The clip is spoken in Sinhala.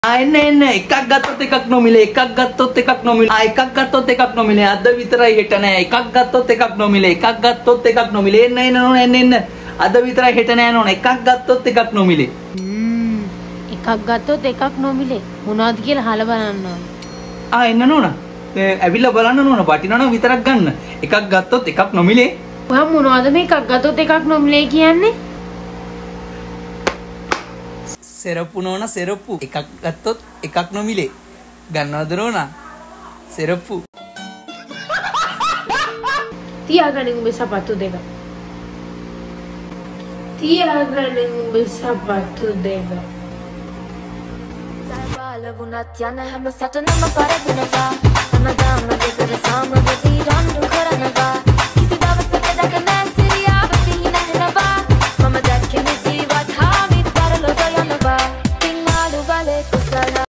එන්න එන්න එකක් ගත්තොත් එකක් නොමිලේ එකක් ගත්තොත් එකක් නොමිලේ එකක් ගත්තොත් එකක් නොමිලේ අද විතරයි හෙට නෑ එකක් ගත්තොත් එකක් නොමිලේ එකක් ගත්තොත් එකක් නොමිලේ එන්න එන්න අද විතරයි හෙට නෑ නෝන එකක් ගත්තොත් එකක් නොමිලේ එකක් ගත්තොත් එකක් නොමිලේ මොනවද කියලා අහලා බලන්න ඕනේ එන්න නෝන ඇවිල්ලා බලන්න නෝන වටිනවනම් විතරක් ගන්න එකක් ගත්තොත් එකක් නොමිලේ ඔයා මොනවද මේ එකක් ගත්තොත් එකක් නොමිලේ කියන්නේ සෙරප්පු නෝන සෙරප්පු එකක් ගත්තොත් එකක් නොමිලේ ගන්නවද නෝන සෙරප්පු තියාගන්න උඹේ සපත්තු දෙක තියාගන්න උඹේ සපත්තු දෙක ලැබුණත් යන හැම සටනම පරදිනවා හැමදාම දෙකර සාම වෙදී රණ්ඩු කරනවා